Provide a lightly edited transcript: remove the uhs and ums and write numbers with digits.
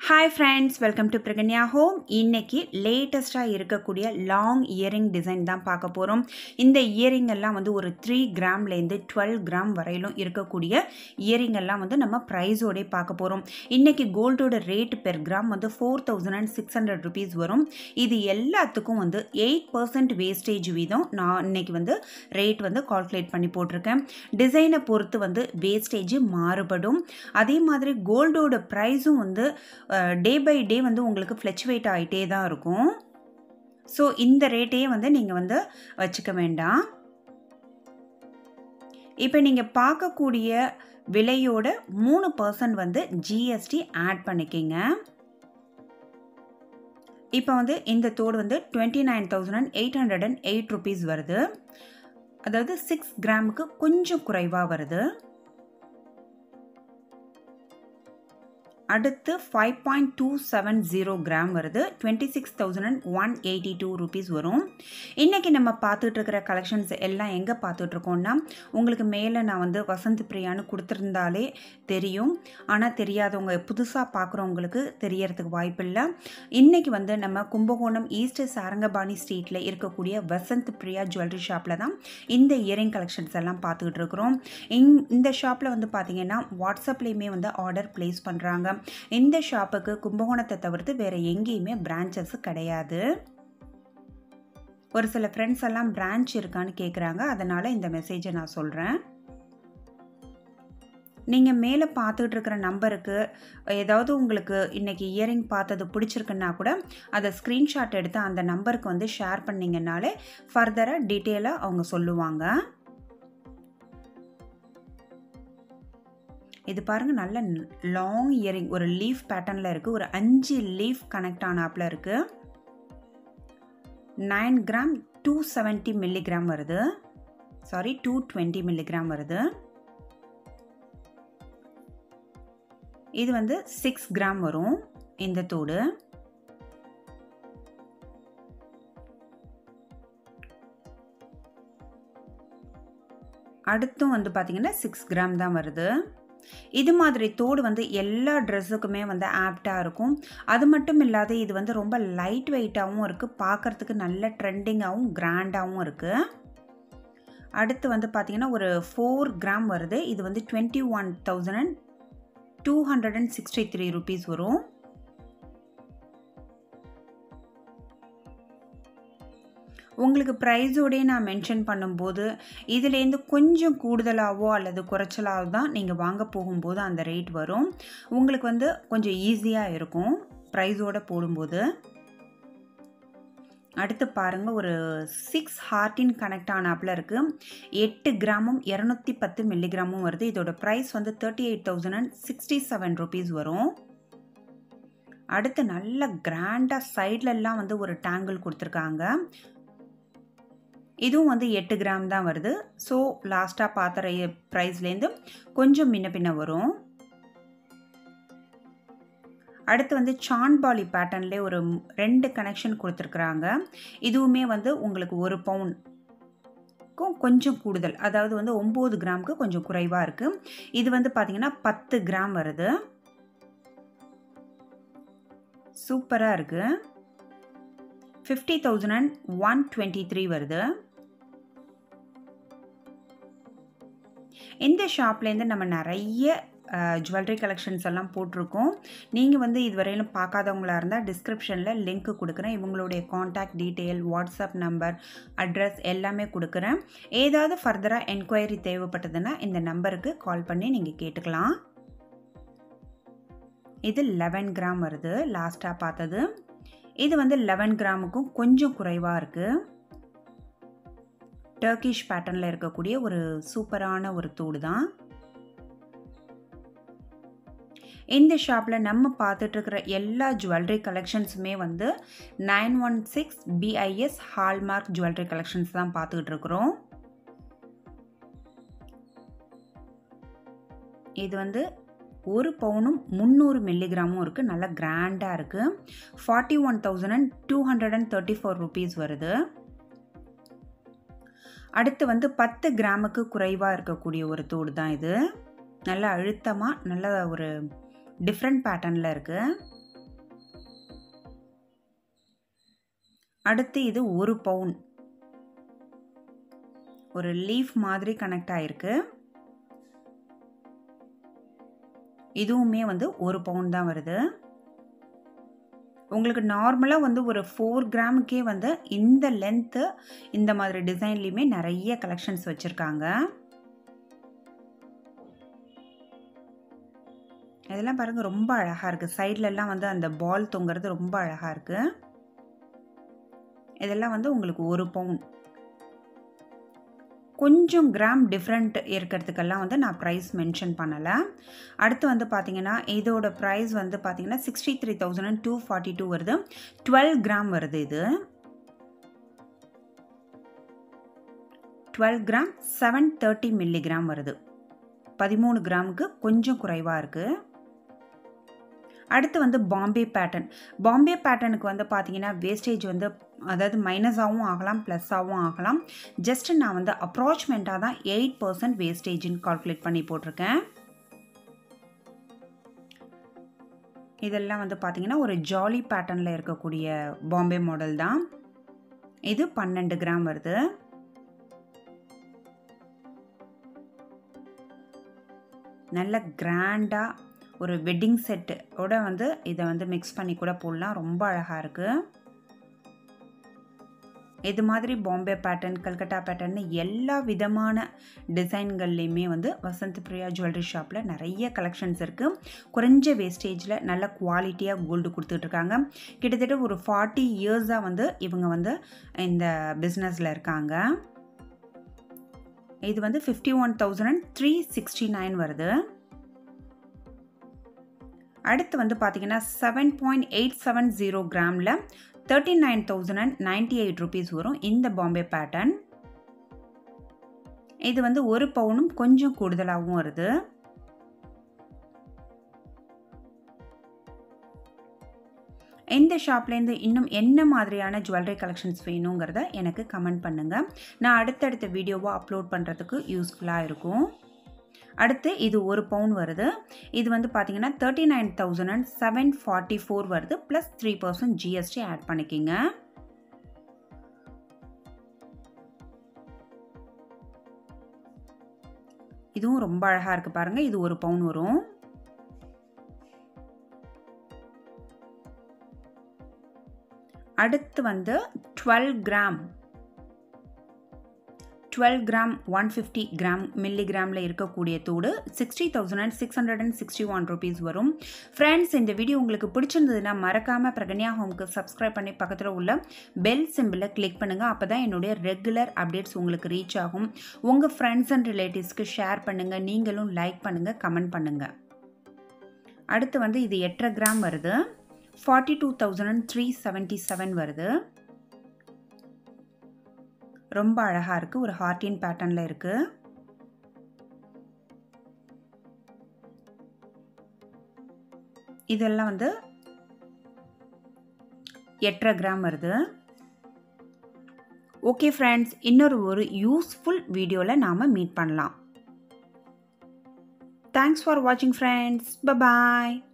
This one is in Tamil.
Hi friends, welcome to praganyahome. இன்னைக்கு லேட்டஸ்டா இருக்கக்கூடிய லாங் இயரிங் டிசைன் தான் பார்க்க போறோம். இந்த இயரிங் எல்லாம் வந்து ஒரு 3 கிராம்ல இருந்து 12 கிராம் வரையிலும் இருக்கக்கூடிய இயரிங் எல்லாம் வந்து நம்ம பிரைஸோட பார்க்க போறோம். இன்னைக்கு கோல்டோட ரேட் பெர் கிராம் வந்து 4600 rupees வரும். இது எல்லாத்துக்கும் வந்து 8% வேஸ்டேஜ் வீதம் நான் இன்னைக்கு வந்து ரேட் வந்து கால்குலேட் பண்ணி போட்டிருக்கேன். டிசைனை பொறுத்து வந்து வேஸ்டேஜ் மாறுபடும். அதே மாதிரி கோல்டோட பிரைஸும் வந்து டே பை டே வந்து உங்களுக்கு ஃப்ளக்சுவேட் ஆகிட்டே தான் இருக்கும். ஸோ இந்த ரேட்டையே வந்து நீங்கள் வந்து வச்சுக்க வேண்டாம். இப்போ நீங்கள் பார்க்கக்கூடிய விலையோட 3% வந்து ஜிஎஸ்டி ஆட் பண்ணிக்கிங்க. இப்போ வந்து இந்த தோடு வந்து 29,808 rupees வருது. அதாவது 6 கிராமுக்கு கொஞ்சம் குறைவாக வருது. அடுத்து 5.270 கிராம் வருது. 26,182 rupees வரும். இன்றைக்கி நம்ம பார்த்துட்டு இருக்கிற கலெக்ஷன்ஸ் எல்லாம் எங்கே பார்த்துட்ருக்கோன்னா, உங்களுக்கு மேலே நான் வந்து வசந்த்பிரியான்னு கொடுத்துருந்தாலே தெரியும். ஆனால் தெரியாதவங்க புதுசாக பார்க்குறவங்களுக்கு தெரியறதுக்கு வாய்ப்பில்லை. இன்றைக்கி வந்து நம்ம கும்பகோணம் ஈஸ்ட் saragapani ஸ்ட்ரீட்டில் இருக்கக்கூடிய வசந்த்பிரியா ஜுவல்லரி ஷாப்பில் தான் இந்த இயரிங் கலெக்ஷன்ஸ் எல்லாம் பார்த்துக்கிட்டு இருக்கிறோம். இந்த ஷாப்பில் வந்து பார்த்திங்கன்னா வாட்ஸ்அப்லேயுமே வந்து ஆர்டர் ப்ளேஸ் பண்ணுறாங்க. இந்த ஷாப்புக்கு கும்பகோணத்தை தவிர்த்து வேற எங்கேயுமே பிரான்ச்சஸ் கிடையாது. ஒரு சில ஃப்ரெண்ட்ஸ் எல்லாம் பிரான்ச் இருக்கான்னு கேட்குறாங்க. அதனால இந்த மெசேஜை நான் சொல்கிறேன். நீங்கள் மேலே பார்த்துட்டு இருக்கிற நம்பருக்கு ஏதாவது உங்களுக்கு இன்றைக்கி இயரிங் பார்த்தது பிடிச்சிருக்குன்னா கூட அதை ஸ்க்ரீன்ஷாட் எடுத்து அந்த நம்பருக்கு வந்து ஷேர் பண்ணிங்கனாலே ஃபர்தராக டீட்டெயிலாக அவங்க சொல்லுவாங்க. இது பாருங்கள், நல்ல லாங் இயரிங் ஒரு லீஃப் பேட்டர்னில் இருக்குது. ஒரு 5 லீஃப் கனெக்ட் ஆனாப்பில் இருக்குது. 9 கிராம் 270 மில்லிகிராம் வருது. சாரி 220 மில்லிகிராம் வருது. இது வந்து 6 கிராம் வரும் இந்த தோடு. அடுத்தும் வந்து பார்த்திங்கன்னா 6 கிராம் தான் வருது. இது மாதிரி தோடு வந்து எல்லா ட்ரெஸ்ஸுக்குமே வந்து ஆப்டாக இருக்கும். அது மட்டும் இல்லாத இது வந்து ரொம்ப லைட் வெயிட்டாகவும் இருக்குது. பார்க்குறதுக்கு நல்ல ட்ரெண்டிங்காகவும் கிராண்டாகவும் இருக்குது. அடுத்து வந்து பார்த்திங்கன்னா ஒரு 4 கிராம் வருது. இது வந்து 21,263 rupees வரும். உங்களுக்கு ப்ரைஸோடையே நான் மென்ஷன் பண்ணும்போது இதுலேருந்து கொஞ்சம் கூடுதலாகவோ அல்லது குறைச்சலாகவோ தான் நீங்கள் வாங்க போகும்போது அந்த ரேட் வரும். உங்களுக்கு வந்து கொஞ்சம் ஈஸியாக இருக்கும் ப்ரைஸோடு போடும்போது. அடுத்து பாருங்கள், ஒரு 6 ஹார்ட்டின் கனெக்ட் ஆனாப்பில் இருக்குது. 8 கிராமும் 210 மில்லிகிராமும் வருது. இதோட ப்ரைஸ் வந்து 38,067 rupees வரும். அடுத்து நல்ல கிராண்டாக சைட்லெல்லாம் வந்து ஒரு டேங்கிள் கொடுத்துருக்காங்க. இதுவும் வந்து 8 கிராம் தான் வருது. ஸோ லாஸ்ட்டாக பார்த்த ப்ரைஸ்லேருந்து கொஞ்சம் முன்ன பின்ன வரும். அடுத்து வந்து சான்பாலி பேட்டர்ன்லேயே ஒரு 2 கனெக்ஷன் கொடுத்துருக்குறாங்க. இதுவுமே வந்து உங்களுக்கு 1 பவுனுக்கும் கொஞ்சம் கூடுதல், அதாவது வந்து 9 கிராமுக்கு கொஞ்சம் குறைவாக இருக்குது. இது வந்து பார்த்திங்கன்னா 10 கிராம் வருது. சூப்பராக இருக்குது. 50,123 வருது. இந்த ஷாப்லேருந்து நம்ம நிறைய ஜுவல்லரி கலெக்ஷன்ஸ் எல்லாம் போட்டிருக்கோம். நீங்கள் வந்து இதுவரையிலும் பார்க்காதவங்களா இருந்தால் டிஸ்கிரிப்ஷனில் லிங்க் கொடுக்குறேன். இவங்களுடைய contact detail, WhatsApp number, address எல்லாமே கொடுக்குறேன். ஏதாவது ஃபர்தராக என்கொயரி தேவைப்பட்டதுன்னா இந்த நம்பருக்கு கால் பண்ணி நீங்கள் கேட்டுக்கலாம். இது 11 கிராம் வருது லாஸ்ட்டாக பார்த்தது. இது வந்து 11 கிராமுக்கும் கொஞ்சம் குறைவாக இருக்குது. டர்க்கிஷ் பேட்டர்னில் இருக்கக்கூடிய ஒரு சூப்பரான ஒரு தோடு தான். இந்த ஷாப்பில் நம்ம பார்த்துட்ருக்கிற எல்லா ஜுவல்லரி கலெக்ஷன்ஸுமே வந்து 916 BIS ஹால்மார்க் ஜுவல்லரி கலெக்ஷன்ஸ் தான் பார்த்துக்கிட்டு இருக்கிறோம். இது வந்து 1 பவுனும் 300 மில்லிகிராமும் இருக்குது. நல்லா கிராண்டாக இருக்குது. 41,234 rupees வருது. அடுத்து வந்து 10 கிராமுக்கு குறைவாக இருக்கக்கூடிய ஒரு தோடு தான் இது. நல்லா அழுத்தமாக நல்ல ஒரு டிஃப்ரெண்ட் பேட்டர்னில் இருக்குது. அடுத்து இது 1 பவுன். ஒரு லீஃப் மாதிரி கனெக்ட் ஆயிருக்கு. இதுவுமே வந்து 1 பவுன் தான் வருது. உங்களுக்கு நார்மலா வந்து ஒரு 4 கிராமுக்கே வந்து இந்த லென்த் இந்த மாதிரி டிசைன்லயுமே நிறைய கலெக்ஷன்ஸ் வச்சிருக்காங்க. இதெல்லாம் பாருங்க ரொம்ப அழகா இருக்கு. சைடுல எல்லாம் வந்து அந்த பால் தொங்குறது ரொம்ப அழகா இருக்கு. இதெல்லாம் வந்து உங்களுக்கு 1 பவுன். கொஞ்சம் கிராம் டிஃப்ரெண்ட் இருக்கிறதுக்கெல்லாம் வந்து நான் ப்ரைஸ் மென்ஷன் பண்ணலை. அடுத்து வந்து பார்த்தீங்கன்னா இதோட ப்ரைஸ் வந்து பார்த்தீங்கன்னா 63,242 வருது. 12 கிராம் வருது. இது 12 கிராம் 730 மில்லிகிராம் வருது. 13 கிராமுக்கு கொஞ்சம் குறைவாக இருக்குது. அடுத்து வந்து பாம்பே பேட்டர்ன். பாம்பே பேட்டர்னுக்கு வந்து பார்த்தீங்கன்னா வேஸ்டேஜ் வந்து அதாவது மைனஸாகவும் ஆகலாம் ப்ளஸ்ஸாகவும் ஆகலாம். ஜஸ்ட் நான் வந்து அப்ராச்மெண்ட்டாக தான் 8% வேஸ்டேஜ்னு கால்குலேட் பண்ணி போட்டிருக்கேன். இதெல்லாம் வந்து பார்த்தீங்கன்னா ஒரு ஜாலி பேட்டர்னில் இருக்கக்கூடிய பாம்பே மாடல் தான். இது 12 கிராம் வருது. நல்ல கிராண்டாக ஒரு வெட்டிங் செட்டோட வந்து இதை வந்து மிக்ஸ் பண்ணி கூட போடலாம். ரொம்ப அழகாக இருக்குது. இது மாதிரி பாம்பே பேட்டர்ன், கல்கட்டா பேட்டர்ன் எல்லா விதமான டிசைன்கள்லையுமே வந்து வசந்த்பிரியா ஜுவல்லரி ஷாப்பில் நிறைய கலெக்ஷன்ஸ் இருக்குது. குறைஞ்ச வேஸ்டேஜில் நல்ல குவாலிட்டியாக கோல்டு கொடுத்துட்ருக்காங்க. கிட்டத்தட்ட ஒரு 40 இயர்ஸாக வந்து இவங்க வந்து இந்த பிஸ்னஸில் இருக்காங்க. இது வந்து 51,369 வருது. அடுத்து வந்து பார்த்தீங்கன்னா 7.870 கிராமில் 39,098 rupees வரும் இந்த பாம்பே பேட்டர்ன். இது வந்து 1 பவுனும் கொஞ்சம் கூடுதலாகவும் வருது. இந்த ஷாப்லேருந்து இன்னும் என்ன மாதிரியான ஜுவல்லரி கலெக்ஷன்ஸ் வேணுங்கிறத எனக்கு கமெண்ட் பண்ணுங்கள். நான் அடுத்தடுத்த வீடியோவாக அப்லோட் பண்ணுறதுக்கு யூஸ்ஃபுல்லாக இருக்கும். அடுத்து இது 1 பவுன் வருது. இது வந்து பார்த்தீங்கன்னா 39,744 வருது. ப்ளஸ் 3% GST ஆட் பண்ணிக்கிங்க. இதுவும் ரொம்ப அழகாக இருக்குது பாருங்கள். இது 1 பவுன் வரும். அடுத்து வந்து 12 கிராம் 150 கிராம் மில்லிகிராமில் இருக்கக்கூடிய தோடு 60,661 rupees வரும். ஃப்ரெண்ட்ஸ், இந்த வீடியோ உங்களுக்கு பிடிச்சிருந்ததுன்னா மறக்காமல் பிரகன்யா ஹோம்க்கு சப்ஸ்கிரைப் பண்ணி பக்கத்தில் உள்ள பெல் சிம்பிளை கிளிக் பண்ணுங்கள். அப்போ தான் என்னுடைய ரெகுலர் அப்டேட்ஸ் உங்களுக்கு ரீச் ஆகும். உங்கள் ஃப்ரெண்ட்ஸ் அண்ட் ரிலேட்டிவ்ஸ்க்கு ஷேர் பண்ணுங்கள். நீங்களும் லைக் பண்ணுங்கள், கமெண்ட் பண்ணுங்கள். அடுத்து வந்து இது 8 கிராம் வருது. 42,377 வருது. ரொம்ப அழகாக இருக்குது. ஒரு ஹார்டின் பேட்டர்னில் இருக்குது. இதெல்லாம் வந்து 8 கிராம் வருது. ஓகே ஃப்ரெண்ட்ஸ், ஒரு யூஸ்ஃபுல் வீடியோவில் நாம் மீட் பண்ணலாம். தேங்க்ஸ் ஃபார் வாட்சிங் ஃப்ரெண்ட்ஸ். பை பாய்.